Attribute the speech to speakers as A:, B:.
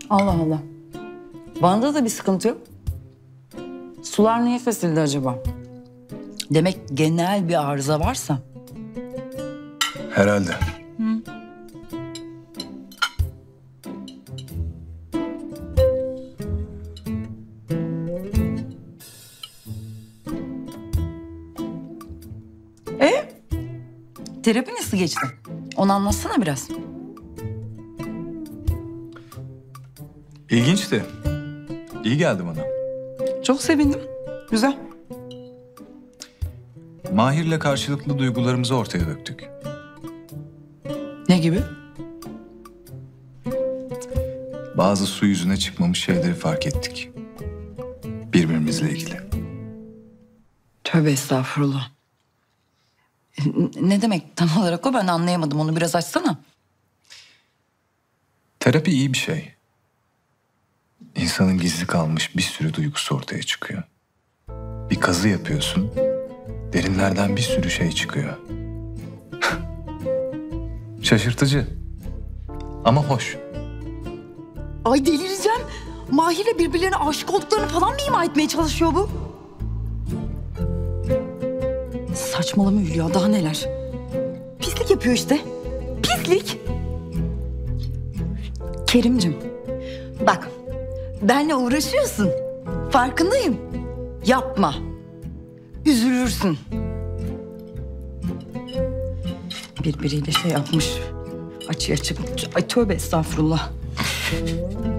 A: Allah Allah. Bana da bir sıkıntı yok. Sular niye kesildi acaba? Demek genel bir arıza varsa.
B: Herhalde.
A: Terapi nasıl geçti? Onu anlatsana biraz.
B: İlginçti. İyi geldi bana.
A: Çok sevindim. Güzel.
B: Mahir'le karşılıklı duygularımızı ortaya döktük.
A: Ne gibi?
B: Bazı su yüzüne çıkmamış şeyleri fark ettik. Birbirimizle ilgili.
A: Tövbe estağfurullah. Ne demek tam olarak o? Ben anlayamadım. Onu biraz açsana.
B: Terapi iyi bir şey. İnsanın gizli kalmış bir sürü duygusu ortaya çıkıyor. Bir kazı yapıyorsun, derinlerden bir sürü şey çıkıyor. Şaşırtıcı ama hoş.
A: Ay delireceğim. Mahir'le birbirlerine aşık olduklarını falan mı ima etmeye çalışıyor bu? Saçmalama Hülya, daha neler? Pislik yapıyor işte. Pislik. Kerimcim, bak benle uğraşıyorsun. Farkındayım. Yapma. Üzülürsün. Birbiriyle şey yapmış. Açığa çıkmış. Ay tövbe estağfurullah.